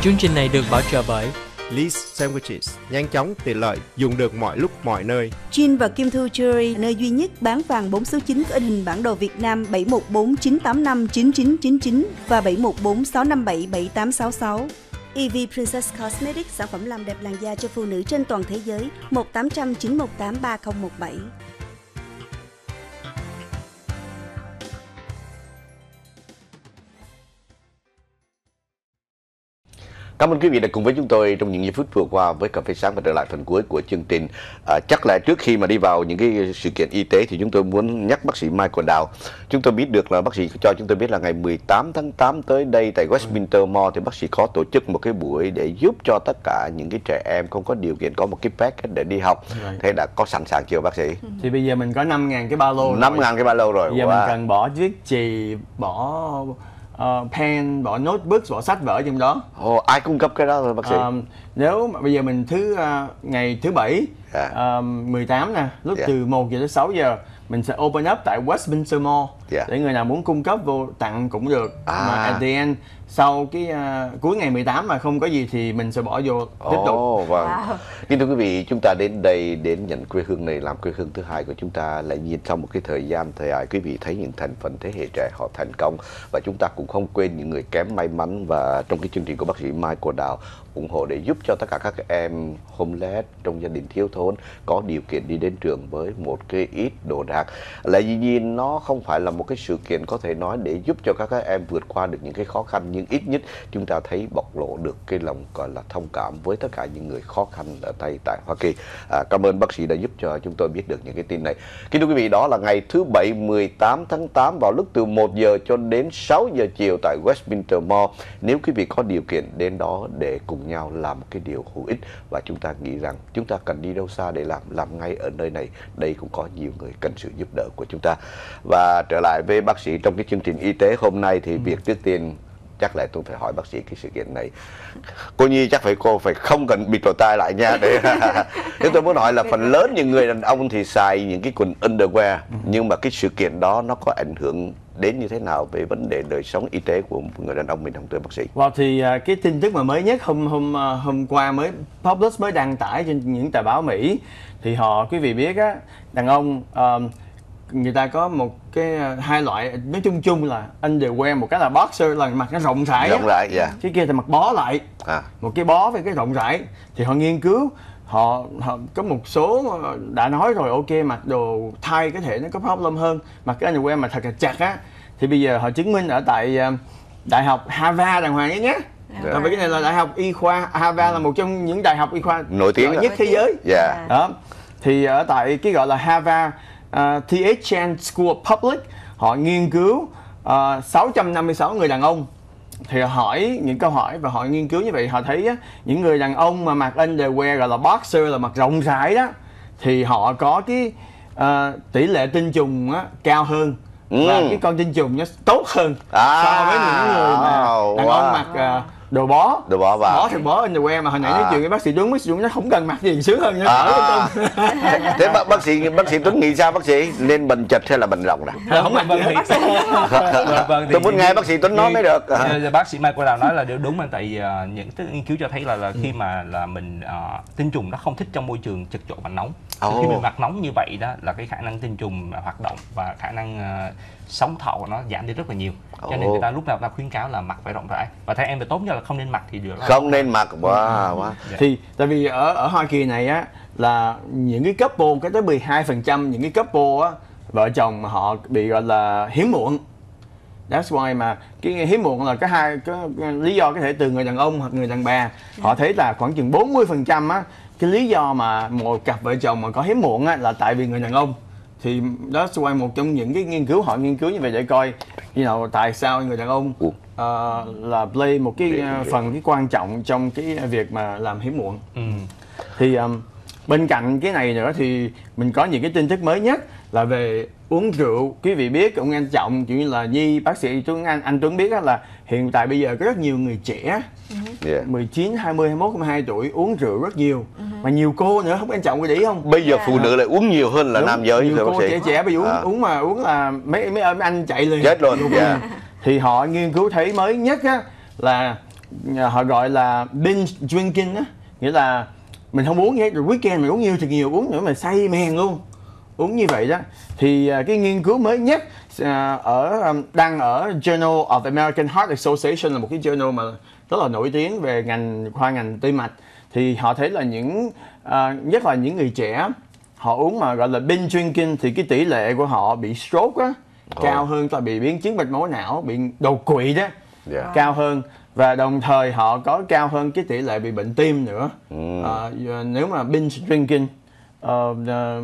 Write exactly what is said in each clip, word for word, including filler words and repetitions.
Chương trình này được bảo trợ bởi Lee's Sandwiches, nhanh chóng, tiện lợi, dùng được mọi lúc mọi nơi. Jin và Kim Thu Jewelry, nơi duy nhất bán vàng bốn số chín có in hình bản đồ Việt Nam bảy một bốn chín tám năm chín chín chín chín và bảy một bốn sáu năm bảy bảy tám sáu sáu. e vê Princess Cosmetics, sản phẩm làm đẹp làn da cho phụ nữ trên toàn thế giới. một tám không không chín một tám ba không một bảy. Cảm ơn quý vị đã cùng với chúng tôi trong những giây phút vừa qua với Cà phê Sáng và trở lại phần cuối của chương trình. À, chắc là trước khi mà đi vào những cái sự kiện y tế thì chúng tôi muốn nhắc bác sĩ Michael Đào. Chúng tôi biết được là bác sĩ cho chúng tôi biết là ngày mười tám tháng tám tới đây tại Westminster Mall thì bác sĩ có tổ chức một cái buổi để giúp cho tất cả những cái trẻ em không có điều kiện có một cái package để đi học. Right. Thế đã có sẵn sàng chưa bác sĩ? Thì bây giờ mình có năm ngàn cái ba lô rồi. năm ngàn cái ba lô rồi. Bây giờ wow. mình cần bỏ viết chì, bỏ Uh, pen, bỏ notebook, bỏ sách vở trong đó. Ồ, ai cung cấp cái đó rồi bác sĩ? Uh, nếu mà bây giờ mình thứ uh, ngày thứ bảy yeah. uh, mười tám nè, lúc yeah. từ một giờ tới sáu giờ mình sẽ open up tại Westminster Mall yeah. để người nào muốn cung cấp vô tặng cũng được. À. Mà at the end, sau cái uh, cuối ngày mười tám mà không có gì thì mình sẽ bỏ vô tiếp tục. Oh, vâng. Wow. Kính thưa quý vị, chúng ta đến đây đến nhận quê hương này làm quê hương thứ hai của chúng ta, lại nhìn sau một cái thời gian thời đại quý vị thấy những thành phần thế hệ trẻ họ thành công và chúng ta cũng không quên những người kém may mắn. Và trong cái chương trình của bác sĩ Michael Đào ủng hộ để giúp cho tất cả các em homeless trong gia đình thiếu thốn có điều kiện đi đến trường với một cái ít đồ đạc. Là dĩ nhiên nó không phải là một cái sự kiện có thể nói để giúp cho các em vượt qua được những cái khó khăn, nhưng ít nhất chúng ta thấy bộc lộ được cái lòng gọi là thông cảm với tất cả những người khó khăn ở đây tại Hoa Kỳ. À, cảm ơn bác sĩ đã giúp cho chúng tôi biết được những cái tin này. Kính thưa quý vị, đó là ngày thứ bảy mười tám tháng tám vào lúc từ một giờ cho đến sáu giờ chiều tại Westminster Mall. Nếu quý vị có điều kiện đến đó để cùng nhau làm một cái điều hữu ích, và chúng ta nghĩ rằng chúng ta cần đi đâu xa để làm làm ngay ở nơi này. Đây cũng có nhiều người cần sự giúp đỡ của chúng ta. Và trở lại với bác sĩ trong cái chương trình y tế hôm nay thì ừ. việc trước tiên chắc là tôi phải hỏi bác sĩ cái sự kiện này. Cô Nhi chắc phải cô phải không cần bịt lỗ tai lại nha. Để thế tôi muốn hỏi là phần lớn những người đàn ông thì xài những cái quần underwear, ừ. nhưng mà cái sự kiện đó nó có ảnh hưởng đến như thế nào về vấn đề đời sống y tế của người đàn ông mình không thưa bác sĩ? Wow, thì uh, cái tin tức mà mới nhất hôm hôm uh, hôm qua mới Publish mới đăng tải trên những tờ báo Mỹ thì họ quý vị biết á, đàn ông uh, người ta có một cái uh, hai loại, nói chung chung là underwear, một cái là boxer là mặt nó rộng rãi, rộng rãi, yeah. cái kia thì mặt bó lại, à. một cái bó với cái rộng rãi. Thì họ nghiên cứu, họ, họ có một số đã nói rồi, ok mặc đồ thai có thể nó có problem hơn mặc cái underwear mà thật là chặt á. Thì bây giờ họ chứng minh ở tại uh, đại học Harvard đàng hoàng ấy nhé. Yeah. Và cái này là đại học y khoa, Harvard là một trong những đại học y khoa nổi tiếng nhất thế giới. Yeah. Đó. Thì ở tại cái gọi là Harvard uh, T H Chan School of Public, họ nghiên cứu uh, sáu trăm năm mươi sáu người đàn ông. Thì hỏi những câu hỏi và họ nghiên cứu như vậy, họ thấy á, những người đàn ông mà mặc underwear gọi là boxer là mặc rộng rãi đó, thì họ có cái uh, tỷ lệ tinh trùng á, cao hơn. Ừ. Và cái con tinh trùng nó tốt hơn à, so với những người mà đàn wow. ông mặc uh, đồ bó, đồ bó vào bó thì bó underwear. Mà hồi nãy à. nói chuyện với bác sĩ Tuấn, bác sĩ Tuấn nó không cần mặc gì sướng hơn nữa. À. Thế bác, bác sĩ bác sĩ Tuấn nghĩ sao bác sĩ, nên bần chật hay là bần rộng nè? Không mặc gì. Tôi muốn nghe bác sĩ Tuấn nói mới được. Bác sĩ Michael Đào nói là điều đúng, là tại uh, những cái nghiên cứu cho thấy là, là khi mà là mình uh, tinh trùng nó không thích trong môi trường chật chội và nóng. Oh. Khi mình mặc nóng như vậy đó là cái khả năng tinh trùng hoạt động và khả năng uh, sống thọ của nó giảm đi rất là nhiều. Cho nên người ta lúc nào ta khuyến cáo là mặc phải rộng rãi. Và theo em thì tốt nhất là không nên mặc thì được. Không nên mặc. Wow, wow. Thì tại vì ở ở Hoa Kỳ này á là những cái couple có tới mười hai phần trăm những cái couple á, vợ chồng mà họ bị gọi là hiếm muộn. That's why mà cái hiếm muộn là cái hai cái, cái lý do có thể từ người đàn ông hoặc người đàn bà. Họ thấy là khoảng chừng bốn mươi phần trăm á, cái lý do mà một cặp vợ chồng mà có hiếm muộn á là tại vì người đàn ông. Thì đó là một trong những cái nghiên cứu, họ nghiên cứu như vậy để coi you know, tại sao người đàn ông uh, là play một cái uh, phần cái quan trọng trong cái việc mà làm hiếm muộn. Ừ. Thì um, bên cạnh cái này nữa thì mình có những cái tin tức mới nhất là về uống rượu. Quý vị biết ông anh Trọng, kiểu như là Nhi, bác sĩ Tuấn Anh, anh Tuấn biết là hiện tại bây giờ có rất nhiều người trẻ yeah. mười chín, hai mươi, hai mươi mốt, hai mươi hai tuổi uống rượu rất nhiều. Uh-huh. Mà nhiều cô nữa, không anh Trọng có để ý không? Bây giờ yeah. phụ nữ lại uống nhiều hơn là đúng, nam giới. Nhiều cô trẻ trẻ bây giờ uống, à. uống mà uống là mấy mấy anh chạy liền. Chết luôn. Yeah. Thì họ nghiên cứu thấy mới nhất á, là họ gọi là binge drinking á, nghĩa là mình không uống hết rồi weekend mình uống nhiều thì nhiều, uống nữa mà say mèn luôn, uống như vậy đó. Thì uh, cái nghiên cứu mới nhất uh, ở um, đăng ở Journal of American Heart Association, là một cái journal mà rất là nổi tiếng về ngành khoa ngành tim mạch, thì họ thấy là những uh, nhất là những người trẻ họ uống mà gọi là binge drinking thì cái tỷ lệ của họ bị stroke á oh. cao hơn, là bị biến chứng mạch máu não, bị đột quỵ đó yeah. cao hơn, và đồng thời họ có cao hơn cái tỷ lệ bị bệnh tim nữa. Mm. Uh, nếu mà binge drinking uh, uh,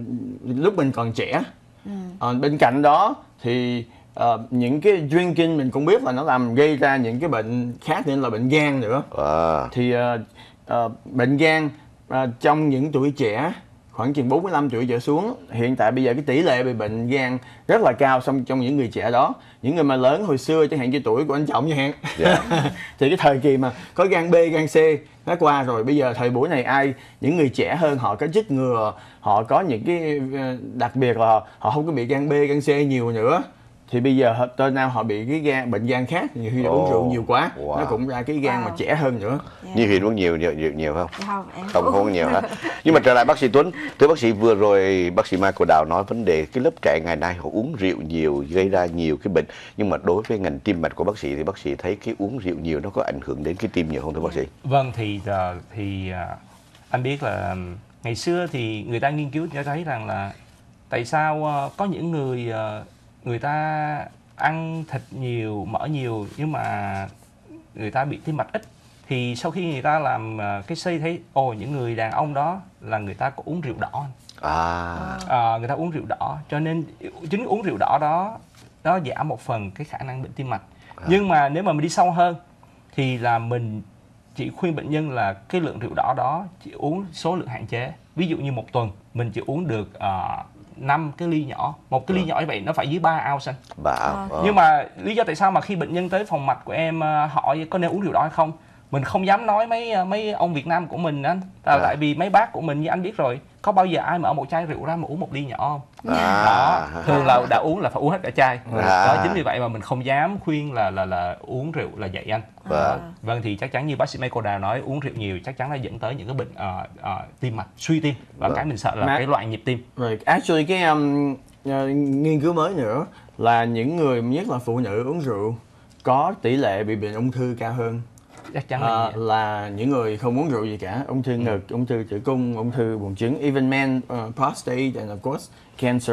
lúc mình còn trẻ. Mm. Uh, bên cạnh đó thì uh, những cái drinking mình cũng biết là nó làm gây ra những cái bệnh khác, nên là bệnh gan nữa. À. Thì uh, uh, bệnh gan uh, trong những tuổi trẻ khoảng chừng bốn mươi lăm tuổi trở xuống, hiện tại bây giờ cái tỷ lệ bị bệnh gan rất là cao trong trong những người trẻ đó. Những người mà lớn hồi xưa chẳng hạn như tuổi của anh Trọng chẳng hạn, yeah. thì cái thời kỳ mà có gan B, gan C nó qua rồi. Bây giờ thời buổi này ai những người trẻ hơn họ có chích ngừa, họ có những cái đặc biệt là họ không có bị gan B, gan C nhiều nữa. Thì bây giờ tên nào họ bị cái gan bệnh gan khác, nhiều khi oh, uống rượu nhiều quá, wow. nó cũng ra cái gan wow. mà trẻ hơn nữa. Yeah. Như Hiền uống nhiều nhiều nhiều, nhiều không? Không, em không, không uống nhiều hả? Nhưng mà trở lại bác sĩ Tuấn, thưa bác sĩ, vừa rồi bác sĩ Michael Đào nói vấn đề cái lớp trẻ ngày nay họ uống rượu nhiều gây ra nhiều cái bệnh, nhưng mà đối với ngành tim mạch của bác sĩ thì bác sĩ thấy cái uống rượu nhiều nó có ảnh hưởng đến cái tim nhiều không thưa bác sĩ? Vâng, thì thì anh biết là ngày xưa thì người ta nghiên cứu cho thấy rằng là tại sao có những người người ta ăn thịt nhiều, mỡ nhiều nhưng mà người ta bị tim mạch ít. Thì sau khi người ta làm cái study thấy ồ những người đàn ông đó là người ta có uống rượu đỏ. À. À, người ta uống rượu đỏ, cho nên chính uống rượu đỏ đó nó giảm một phần cái khả năng bệnh tim mạch. À. Nhưng mà nếu mà mình đi sâu hơn thì là mình chỉ khuyên bệnh nhân là cái lượng rượu đỏ đó chỉ uống số lượng hạn chế. Ví dụ như một tuần mình chỉ uống được uh, năm cái ly nhỏ, một cái ly ừ. nhỏ như vậy nó phải dưới ba ounce. ba ounce. À. Nhưng mà lý do tại sao mà khi bệnh nhân tới phòng mạch của em hỏi có nên uống rượu đỏ hay không, mình không dám nói mấy mấy ông Việt Nam của mình anh, là à. tại vì mấy bác của mình như anh biết rồi, có bao giờ ai mở một chai rượu ra mà uống một ly nhỏ không? À. Đó, thường là đã uống là phải uống hết cả chai. À. Đó, chính vì vậy mà mình không dám khuyên là là là uống rượu là vậy anh. À. Vâng, thì chắc chắn như bác sĩ Michael Đào nói, uống rượu nhiều chắc chắn nó dẫn tới những cái bệnh uh, uh, tim mạch, suy tim, và vâng. cái mình sợ là Mà, cái loại nhịp tim. Rồi, actually cái um, uh, nghiên cứu mới nữa là những người nhất là phụ nữ uống rượu có tỷ lệ bị bệnh ung thư cao hơn. Chắc chắn là, uh, là những người không uống rượu gì cả, ung thư ngực, ừ. ung thư tử cung, ung thư buồng trứng, even men uh, prostate and of course cancer,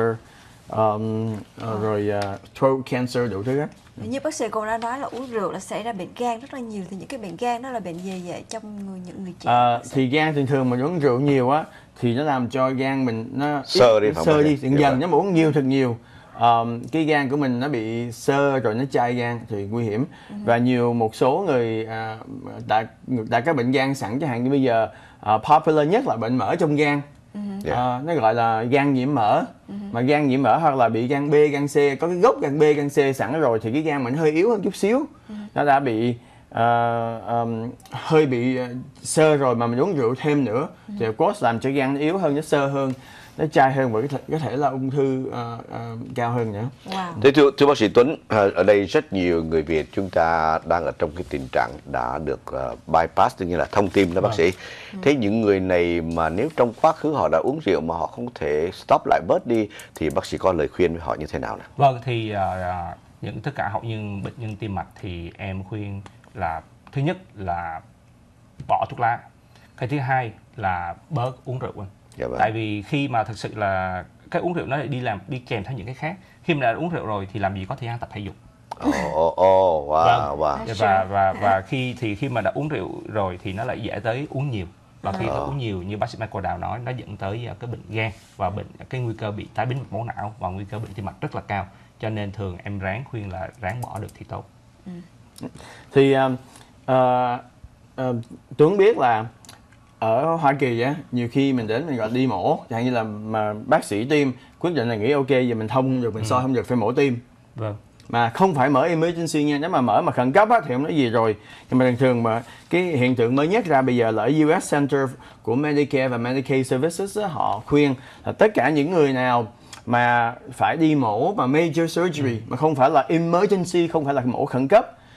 um, uh, rồi uh, throat cancer, đủ thứ hết. Như bác sĩ cũng đã nói là uống rượu là xảy ra bệnh gan rất là nhiều, thì những cái bệnh gan đó là bệnh gì vậy trong người, những người trẻ? Uh, thì gan thường thường mà uống rượu nhiều á thì nó làm cho gan mình nó sơ đi, sơ đi dần dần. Nếu mà uống nhiều thật nhiều, Um, cái gan của mình nó bị xơ rồi nó chai gan thì nguy hiểm. Uh-huh. Và nhiều một số người uh, đã, đã có bệnh gan sẵn, chẳng hạn như bây giờ uh, popular nhất là bệnh mỡ trong gan. Uh-huh. uh, nó gọi là gan nhiễm mỡ. Uh-huh. Mà gan nhiễm mỡ hoặc là bị gan B, gan C, có cái gốc gan B, gan C sẵn rồi thì cái gan mình hơi yếu hơn chút xíu. Uh-huh. Nó đã bị uh, um, hơi bị uh, xơ rồi mà mình uống rượu thêm nữa, uh-huh. thì of course làm cho gan nó yếu hơn, nó xơ hơn, nó chai hơn, và có thể, có thể là ung thư uh, uh, cao hơn nữa. Wow. Thế thưa, thưa bác sĩ Tuấn, ở đây rất nhiều người Việt chúng ta đang ở trong cái tình trạng đã được uh, bypass, tức như là thông tim đó bác sĩ. Ừ. Thế những người này mà nếu trong quá khứ họ đã uống rượu mà họ không thể stop lại, bớt đi, thì bác sĩ có lời khuyên với họ như thế nào nào? Vâng, thì uh, những tất cả hậu nhân bệnh nhân tim mạch thì em khuyên là thứ nhất là bỏ thuốc lá, cái thứ hai là bớt uống rượu. Dạ vâng. Tại vì khi mà thực sự là cái uống rượu nó lại đi làm đi kèm theo những cái khác. Khi mà đã uống rượu rồi thì làm gì có thời gian tập thể dục. Ồ ồ wow, vâng. wow. Và và và khi thì khi mà đã uống rượu rồi thì nó lại dễ tới uống nhiều. Và khi nó uống nhiều như bác sĩ Michael Đào nói, nó dẫn tới cái bệnh gan và bệnh cái nguy cơ bị tái biến mạch máu não và nguy cơ bệnh tim mạch rất là cao. Cho nên thường em ráng khuyên là ráng bỏ được thì tốt. Ừ. Thì uh, uh, uh, Tuấn biết là ở Hoa Kỳ á, nhiều khi mình đến mình gọi đi mổ, chẳng như là mà bác sĩ tim quyết định là nghĩ ok giờ mình thông được, mình ừ. soi không được phải mổ tim. Vâng. Mà không phải mở emergency nha, nếu mà mở mà khẩn cấp á thì không nói gì rồi. Nhưng mà thường thường mà cái hiện tượng mới nhất ra bây giờ là ở u ét Center của Medicare và Medicaid Services á, họ khuyên là tất cả những người nào mà phải đi mổ mà major surgery, ừ. mà không phải là emergency, không phải là mổ khẩn cấp,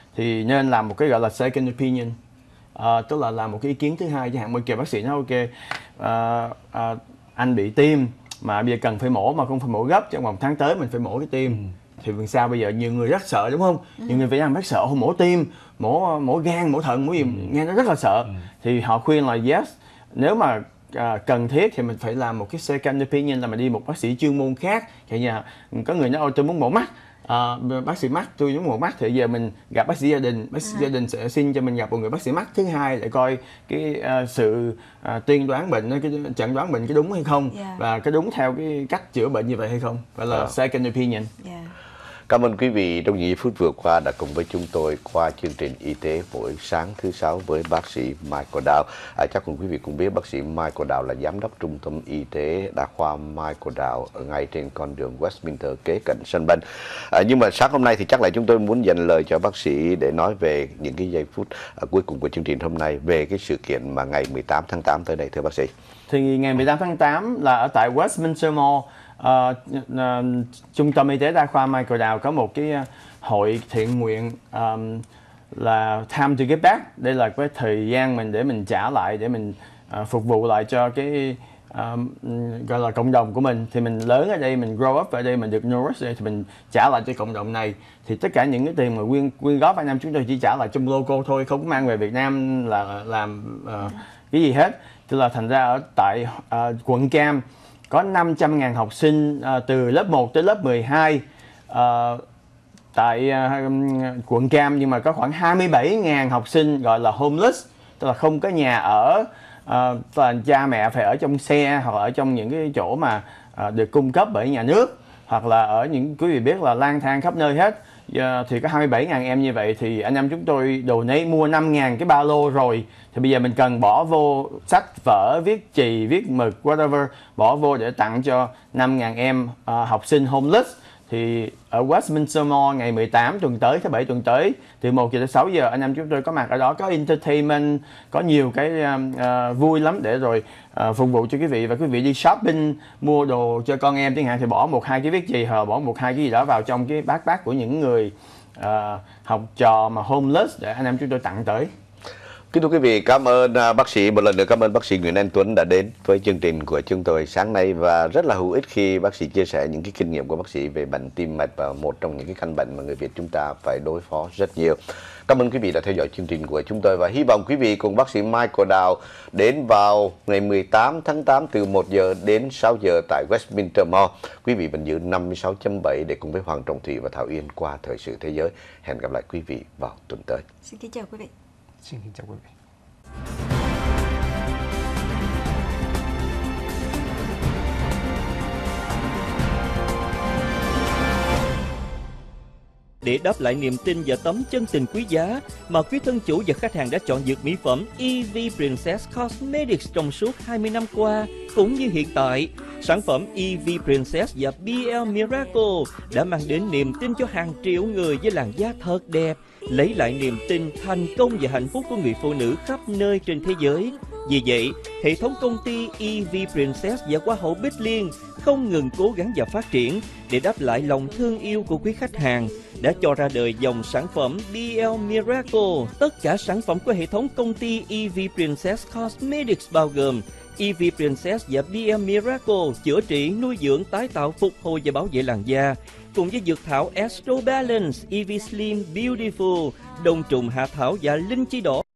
thì nên làm một cái gọi là second opinion. À, tức là làm một cái ý kiến thứ hai, chẳng hạn bên kia bác sĩ nói ok, à, à, anh bị tim mà bây giờ cần phải mổ mà không phải mổ gấp, trong vòng tháng tới mình phải mổ cái tim. Ừ. Thì vì sao bây giờ nhiều người rất sợ đúng không? Ừ. Nhiều người Việt Nam rất sợ mổ tim, mổ mổ gan, mổ thận, mổ gì, ừ. nghe nó rất là sợ. Ừ. Thì họ khuyên là yes, nếu mà à, cần thiết thì mình phải làm một cái second opinion, là mình đi một bác sĩ chuyên môn khác. Thì nhà có người nói ôi tôi muốn mổ mắt, à, bác sĩ mắt tôi muốn mổ mắt, thì giờ mình gặp bác sĩ gia đình, bác sĩ à. gia đình sẽ xin cho mình gặp một người bác sĩ mắt thứ hai để coi cái uh, sự uh, tiên đoán bệnh, cái chẩn đoán bệnh cái đúng hay không, yeah. và cái đúng theo cái cách chữa bệnh như vậy hay không, gọi là yeah. second opinion. Yeah. Cảm ơn quý vị trong những phút vừa qua đã cùng với chúng tôi qua chương trình Y tế mỗi sáng thứ sáu với bác sĩ Michael Dow. À, chắc cùng quý vị cũng biết bác sĩ Michael Dow là giám đốc trung tâm y tế đa khoa Michael Dow ở ngay trên con đường Westminster kế cận sân banh. À, nhưng mà sáng hôm nay thì chắc là chúng tôi muốn dành lời cho bác sĩ để nói về những cái giây phút à, cuối cùng của chương trình hôm nay về cái sự kiện mà ngày mười tám tháng tám tới đây, thưa bác sĩ. Thì ngày mười tám tháng tám là ở tại Westminster Mall. Uh, uh, Trung tâm Y tế đa khoa Michael Dow có một cái uh, hội thiện nguyện um, là Time to Give Back. Đây là cái thời gian mình để mình trả lại, để mình uh, phục vụ lại cho cái um, gọi là cộng đồng của mình. Thì mình lớn ở đây, mình grow up ở đây, mình được nourish ở đây, thì mình trả lại cho cộng đồng này. Thì tất cả những cái tiền mà quyên quyên góp anh em chúng tôi chỉ trả lại trong local thôi, không có mang về Việt Nam là làm uh, cái gì hết. Tức là thành ra ở tại uh, quận Cam có năm trăm nghìn học sinh uh, từ lớp một tới lớp mười hai uh, tại uh, quận Cam, nhưng mà có khoảng hai mươi bảy nghìn học sinh gọi là homeless, tức là không có nhà ở, uh, là cha mẹ phải ở trong xe hoặc ở trong những cái chỗ mà uh, được cung cấp bởi nhà nước, hoặc là ở những quý vị biết là lang thang khắp nơi hết. Uh, thì có hai mươi bảy nghìn em như vậy thì anh em chúng tôi donate mua năm nghìn cái ba lô rồi, thì bây giờ mình cần bỏ vô sách vở, viết chì, viết mực, whatever, bỏ vô để tặng cho năm nghìn em uh, học sinh homeless. Thì ở Westminster Mall ngày mười tám tuần tới, thứ bảy tuần tới, từ một giờ tới sáu giờ anh em chúng tôi có mặt ở đó, có entertainment, có nhiều cái uh, vui lắm để rồi uh, phục vụ cho quý vị. Và quý vị đi shopping, mua đồ cho con em chẳng hạn, thì bỏ một hai cái viết chì hoặc bỏ một hai cái gì đó vào trong cái backpack của những người uh, học trò mà homeless để anh em chúng tôi tặng tới. Kính thưa quý vị, cảm ơn uh, bác sĩ, một lần nữa cảm ơn bác sĩ Nguyễn Anh Tuấn đã đến với chương trình của chúng tôi sáng nay, và rất là hữu ích khi bác sĩ chia sẻ những cái kinh nghiệm của bác sĩ về bệnh tim mạch, và một trong những cái căn bệnh mà người Việt chúng ta phải đối phó rất nhiều. Cảm ơn quý vị đã theo dõi chương trình của chúng tôi, và hy vọng quý vị cùng bác sĩ Michael Dow đến vào ngày mười tám tháng tám từ một giờ đến sáu giờ tại Westminster Mall. Quý vị vẫn giữ năm mươi sáu chấm bảy để cùng với Hoàng Trọng Thủy và Thảo Yên qua thời sự thế giới. Hẹn gặp lại quý vị vào tuần tới. Xin kính chào quý vị. Xin kính chào quý vị. Để đáp lại niềm tin và tấm chân tình quý giá mà quý thân chủ và khách hàng đã chọn dược mỹ phẩm e vê Princess Cosmetics trong suốt hai mươi năm qua, cũng như hiện tại, sản phẩm e vê Princess và bê lờ Miracle đã mang đến niềm tin cho hàng triệu người với làn da thật đẹp, lấy lại niềm tin, thành công và hạnh phúc của người phụ nữ khắp nơi trên thế giới. Vì vậy, hệ thống công ty e vê Princess và Hoa hậu Bích Liên không ngừng cố gắng và phát triển để đáp lại lòng thương yêu của quý khách hàng, đã cho ra đời dòng sản phẩm bê lờ Miracle. Tất cả sản phẩm của hệ thống công ty e vê Princess Cosmetics bao gồm e vê Princess và bê lờ Miracle chữa trị, nuôi dưỡng, tái tạo, phục hồi và bảo vệ làn da, cùng với dược thảo Astro Balance, e vê Slim Beautiful, đông trùng hạ thảo và linh chi đỏ.